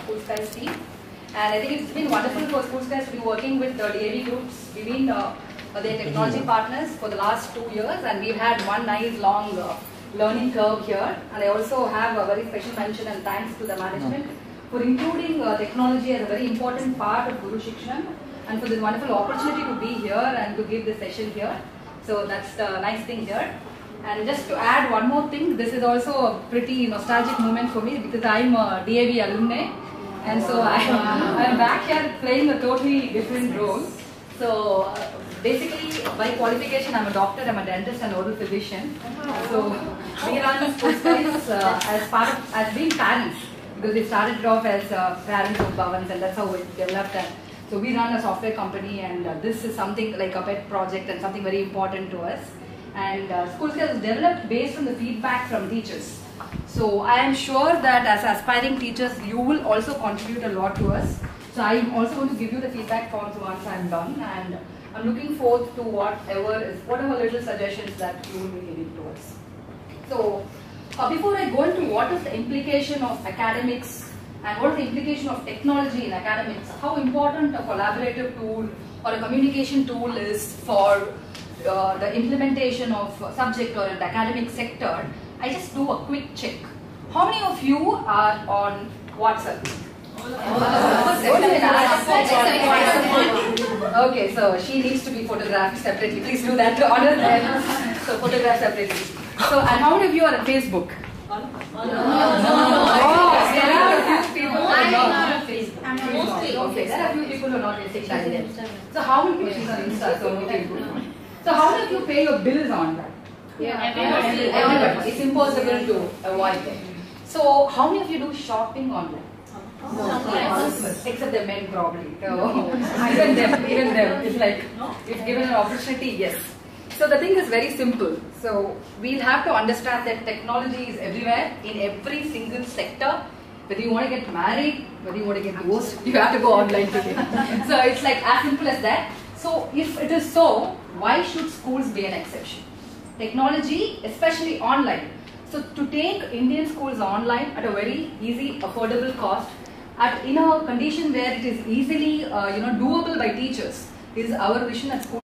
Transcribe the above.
SchoolSkies team. And I think it's been wonderful for SchoolSkies to be working with the DAV groups. We've been their technology partners for the last 2 years, and we've had one nice long learning curve here. And I also have a very special mention and thanks to the management for including technology as a very important part of Guru Shikshanam, and for this wonderful opportunity to be here and to give this session here. So that's the nice thing here. And just to add one more thing, this is also a pretty nostalgic moment for me because I'm a DAV alumni, and so I'm back here playing a totally different role. So basically, by qualification, I'm a doctor, I'm a dentist and oral physician. So we run SchoolSkies as being parents, because we started off as parents of Bhavans, and that's how it developed. And so we run a software company, and this is something like a pet project and something very important to us. And SchoolSkies is developed based on the feedback from teachers. So I am sure that as aspiring teachers, you will also contribute a lot to us. So I'm also going to give you the feedback forms once I'm done, and I'm looking forward to whatever little suggestions that you will be giving to us. So before I go into what is the implication of academics and what is the implication of technology in academics, how important a collaborative tool or a communication tool is for the implementation of subject or in the academic sector, I just do a quick check. How many of you are on WhatsApp? Okay, so she needs to be photographed separately. Please do that to honor them. So photograph separately. So, and how many of you are on Facebook? Oh, there are a few people who are not on Facebook. Okay, there are a few people who are not on Instagram. So how many people are on Insta? So no Facebook. So how many of you pay your bills online? Yeah, everybody. It's impossible to avoid it. So how many of you do shopping online? No. Except the men probably. So, even them. It's like, if given an opportunity, yes. So the thing is very simple. So we'll have to understand that technology is everywhere, in every single sector. Whether you want to get married, whether you want to get divorced, you have to go online today. So it's like as simple as that. So if it is so, why should schools be an exception? Technology, especially online. So to take Indian schools online at a very easy, affordable cost, in a condition where it is easily doable by teachers, is our vision at school.